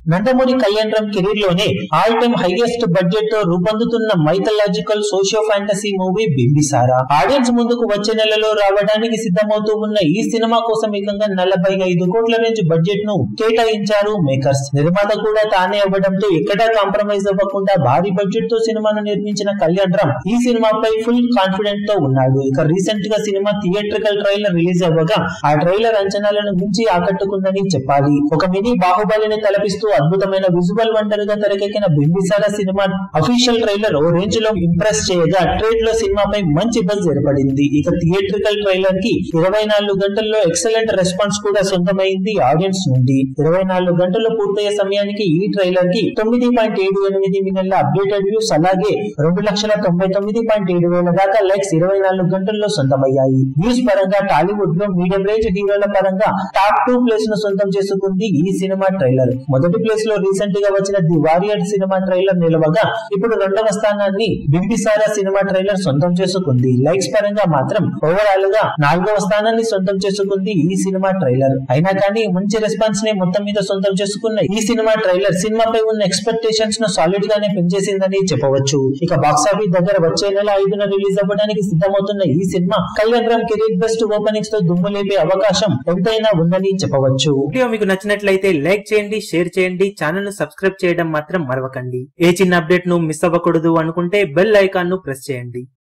Nandamuri Kalyan Ram career లోనే all time highest budget తో రూపొందుతున్న mythological socio fantasy movie Bimbisara audience ముందుకు వచ్చే నెలలో రావడానికి సిద్ధమవుతూ ఉన్న ఈ సినిమా కోసం ఏకంగా 45 కోట్ల రేంజ్ బడ్జెట్ ను కేటాయించారు మేకర్స్. నిర్మాత కూడా తానే అవ్వడంతో ఎక్కడా కాంప్రమైజ్ అవ్వకుండా భారీ బడ్జెట్ తో సినిమాను నిర్మించిన కళ్యాణ్ రామ్ ఈ సినిమాపై ఫుల్ కాన్ఫిడెంట్ తో ఉన్నాడు. ఇక రీసెంట్ గా సినిమా థియేట్రికల్ ట్రైలర్ రిలీజ్ అవ్వగా ఆ ట్రైలర్ అంచనాలను మించి ఆకట్టుకుందని చెప్పాలి. ఒక మినీ బాహుబలిని తలపిస్తూ అద్భుతమైన విజువల్ వండర్ గా తెరకెక్కిన బింబిసారా సినిమా అఫీషియల్ ట్రైలర్ ఓ రేంజ్ లో ఇంప్రెస్ చేయగా ట్రేడ్ లో సినిమాపై మంచి బజ్ ఏర్పడింది. ఇక థియేట్రికల్ ట్రైలర్ కి 24 గంటల్లో ఎక్సలెంట్ రెస్పాన్స్ కూడా సొంతమైంది ఆడియన్స్ నుండి. 24 గంటలు పూర్తయ్యే సమయానికి ఈ ట్రైలర్ కి 9.78 మిలియన్ల అప్డేటెడ్ వ్యూస్ అలాగే 2,99,700 దాకా లైక్స్ 24 గంటల్లో సొంతమయ్యాయి. వ్యూస్ పరంగా టాలీవుడ్ లో మీడియం రేంజ్ హీరోల పరంగా టాప్ 2 ప్లేస్ ను సొంతం చేసుకుంది ఈ సినిమా ట్రైలర్. మొదటి ప్లేస్ లో రీసెంట్ గా వచ్చిన ది వారియర్ సినిమా ట్రైలర్ నిలవగా ఇప్పుడు రెండవ స్థానాన్ని బింబిసారా సినిమా ట్రైలర్ సొంతం చేసుకుంది. లైక్స్ పరంగా మాత్రం ఓవరాల్ గా 4వ స్థానాన్ని సొంతం చేసుకుంది ఈ సినిమా ట్రైలర్. అయినా కానీ మంచి రెస్పాన్స్ ని మొత్తం మీద సొంతం చేసుకున్న ఈ సినిమా ట్రైలర్ సినిమాపై ఉన్న ఎక్స్పెక్టేషన్స్ ను సాలిడ్ గానే పెంచేసిందని చెప్పవచ్చు. ఇక బాక్సాఫీస్ దగ్గర వచ్చే నెల 5న రిలీజ్ అవ్వడానికి సిద్ధమవుతున్న ఈ cinema Kalyan Ram career best openings తో దుమ్ము లేపే అవకాశం ఎంతైనా ఉందని చెప్పవచ్చు. వీడియో మీకు నచ్చినట్లయితే లైక్ చేయండి, షేర్ చేయండి, ఛానల్ ను సబ్స్క్రైబ్ చేయడం మాత్రం మరవకండి. ఏ చిన్న అప్డేట్ ను మిస్ అవ్వకూడదు అనుకుంటే బెల్ ఐకాన్ ను ప్రెస్ చేయండి.